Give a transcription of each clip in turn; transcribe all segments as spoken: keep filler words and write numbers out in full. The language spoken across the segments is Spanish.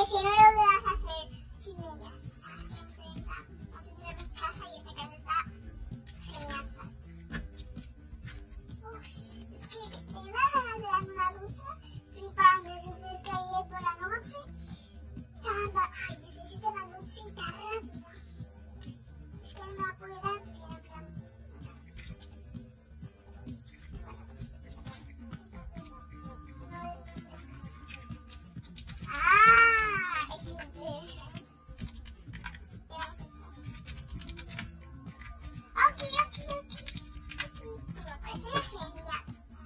si no lo vas a hacer sin ellas. O sea, es que no se está. Nosotros tenemos casa y esta casa está genial, ¿sabes? Uf, es que tengo unas ganas de darme una ducha flipando. Eso sí, es que ayer por la noche estaba, ay, necesito una duchita rápida. Es que no me va a poder dar porque no quiero. Ah, equis de. Ya hemos hecho. Ok, ok, ok. Aquí me parece genial.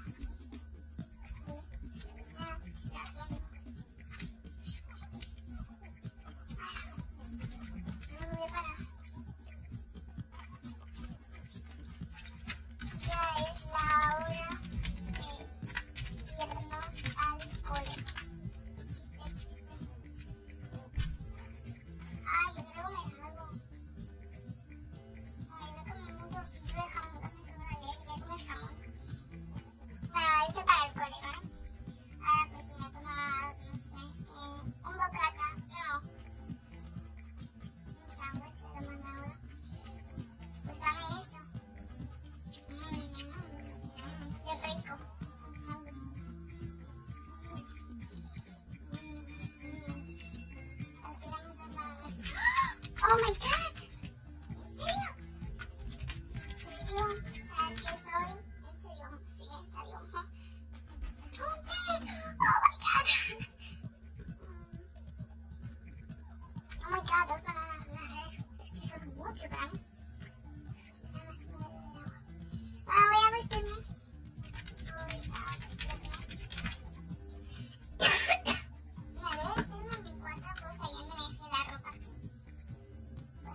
No me voy a parar. Ya es la hora de irnos al cole. Ay, yo quiero comer algo. Ay, me como un trocito de jamón que me sobra ayer. Quería comer jamón. Bueno, esto para el cole, ¿vale? Ahora pues me voy a tomar, no sé, es que un bocata, no. Un sándwich voy a tomar ahora. Pues dame eso. Mmm, qué rico. Un sándwich. Oh my god, ¿en serio? ¿En serio? O sea, es que estoy, en serio, sí, en serio. ¡Un té! Oh my god. Oh my god, dos bananas, o sea, es, es que son mucho para mí. Bueno, voy a vestirme. Voy a vestirme. Vale, estoy en mi cuarto, pues que ayer me dejé la ropa aquí.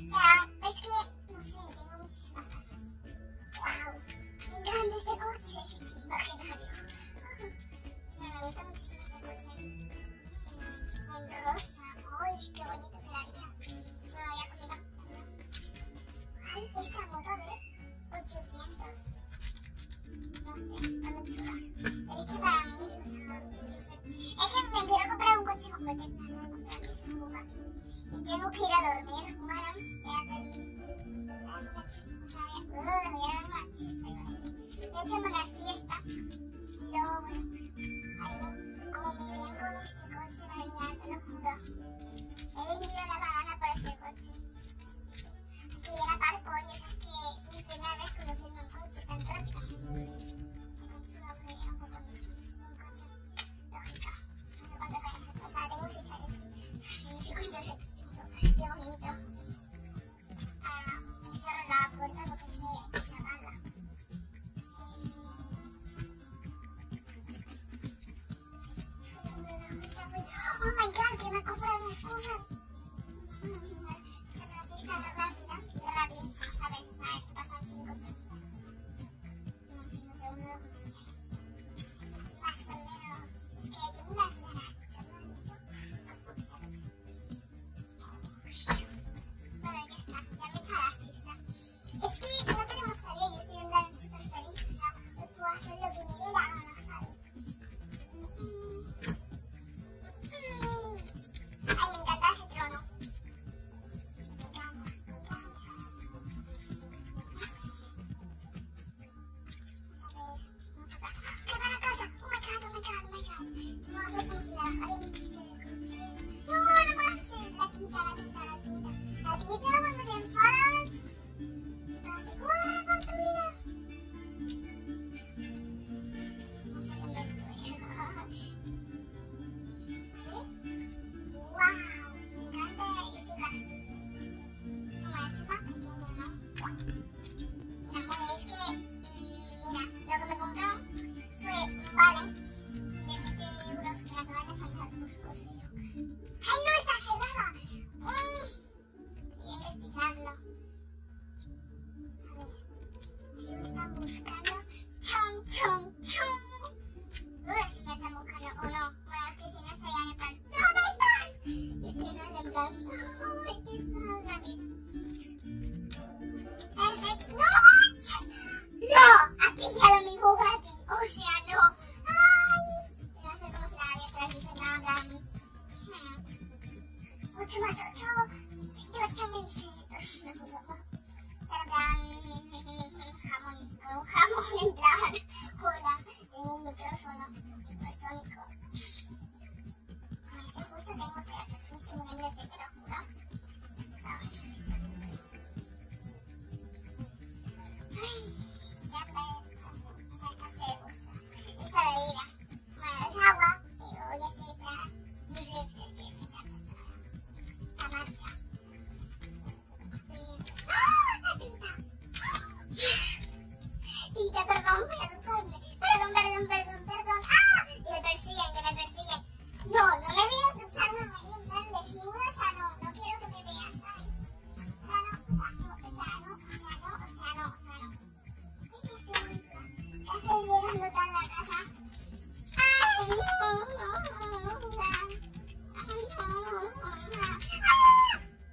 O sea, es que, no sé, tengo muchísimas ganas. ¡Wow! Me encanta este coche. Imaginario. Me gusta muchísimo este coche. En rosa. ¡Ay, qué bonito quedaría! No lo había comido. ¡Ay, esta moto, ¿eh? ochocientos. No sé, está muy chula. Pero es que para mí es, o sea, no sé. Es que me quiero comprar un coche juguete, no me voy a comprar es un Bugatti. Y tengo que ir a dormir, bueno, voy a hacer una siesta, o sea, voy a, voy a dar una siesta, iba a decir. De hecho, una siesta. Y luego, bueno, ay no, como me veían con este coche, la venía, te lo juro. He vendido la banana por este coche. Así que ya la parco y eso es que es mi primera vez conduciendo un coche tan rápido. Me consuelo que era un poco un coche. Lógica. No sé cuántos años tengo. O sea, tengo seis años. No sé cuántos años tengo. Qué bonito. Ah, cerro la puerta porque es que hay que cerrarla. Oh my god, que me he comprado unas cosas. Está rápida, rapidísima, ¿sabes? O sea, esto pasa en cinco segundos. No, cinco segundos más o menos. Más o menos. Es que tengo unas ganas. Bueno, ya está. Ya me echa la siesta. Es que no tenemos tarea y estoy en plan súper feliz. O sea, hoy puedo hacer lo que me dé la gana, ¿sabes? Ay, me encanta ese trono. Buscando chon chon chon. No sé si me están buscando o no. Bueno, es que si no estaría en plan, ¿dónde estás? Es que no es en plan, no, es que es rápido. Perfecto. ¡No manches! ¡No! Ha pillado mi Bugatti. O sea, no. ¡Ay! No sé cómo se la había traído. Se la habla a mí. ocho más ocho. veintiocho mil quinientos. No puedo más. Un jamón en plan, hola, tengo un micrófono hipersónico. Ay, que justo tengo frases que me estoy muriendo de te lo juro. Ay, ya ves, o sea, no sé, ostras, esta bebida. Bueno, es agua, pero ya sé, está, no sé, que me encanta esta marca. ¡Ah, la tita! Tita, perdón, voy a ducharme. Perdón, perdón, perdón, perdón. ¡Ah! Que me persiguen, que me persiguen. No, no me veas duchándome ahí en plan desnuda. O sea, no, no quiero que me veas, ¿sabes? O sea, no, o sea, no, o sea, no, o sea, no, o sea, no, o sea, no. Ay, que estoy muy dura. ¿Qué haces llegando tan a la casa? ¡Ay, no, no, no! ¡Ay, no, no! ¡Ah!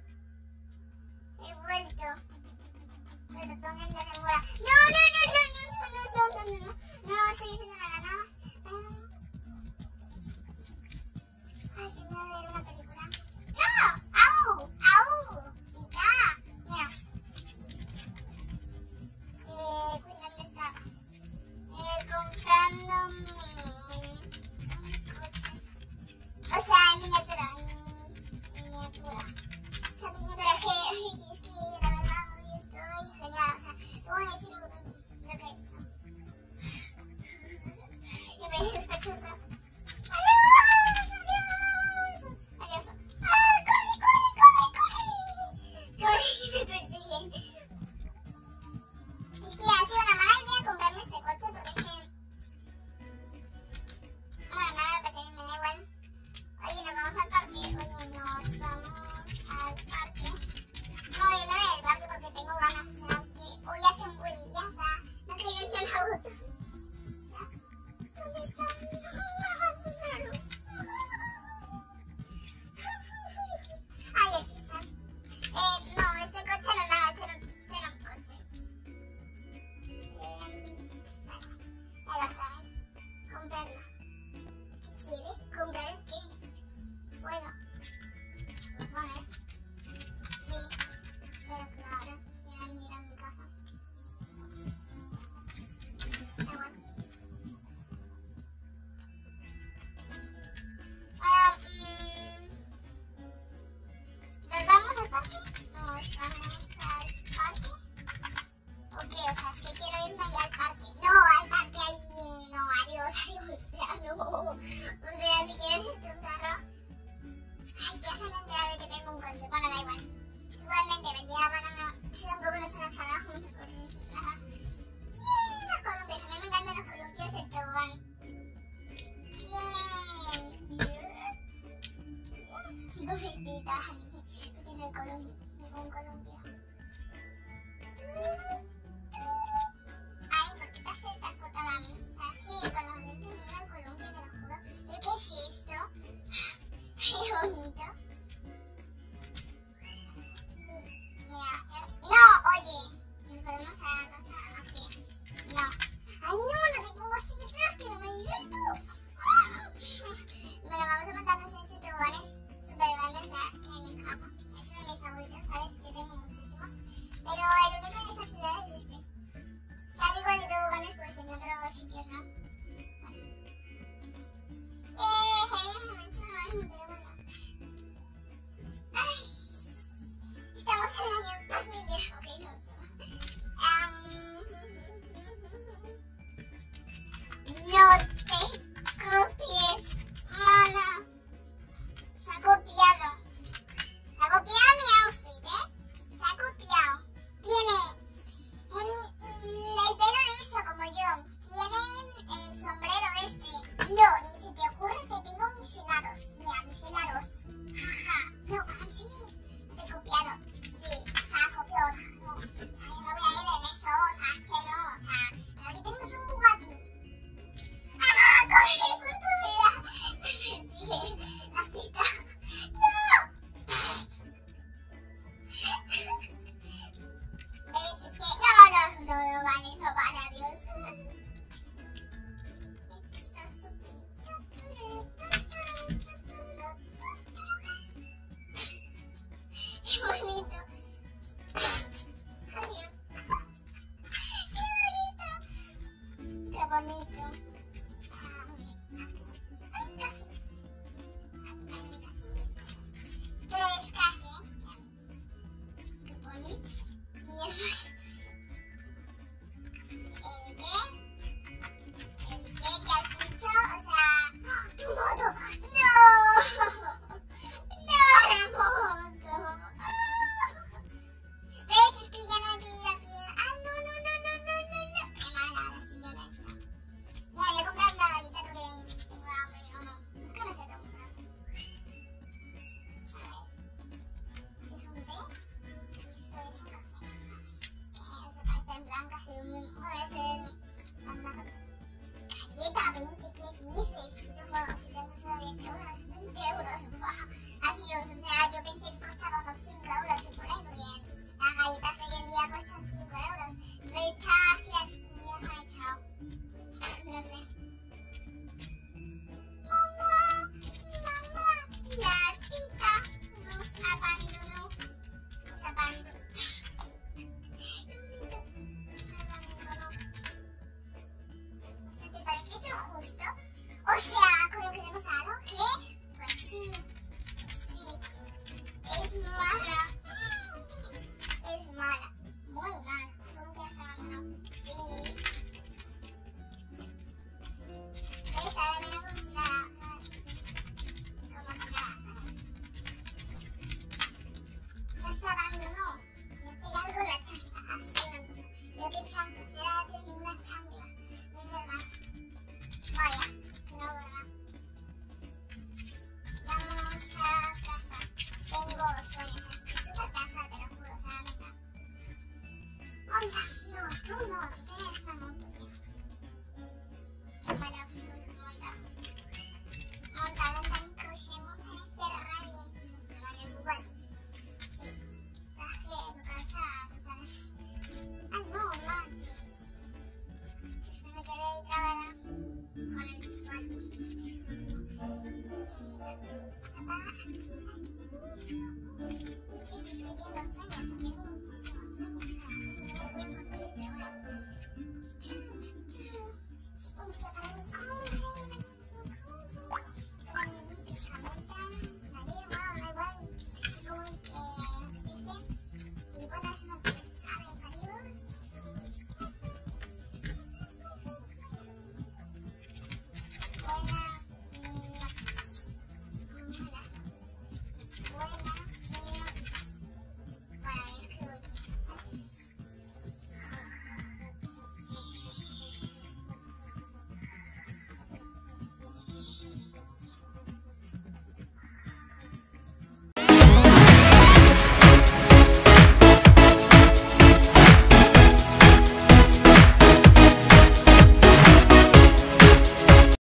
trabajar, porque no hay Colombia, vivo en Colombia. Ay, ¿por qué te haces tan cortada a mí? ¿Sabes qué? Con los lentes míos en Colombia, te lo juro. ¿Pero qué es esto? Qué bonito.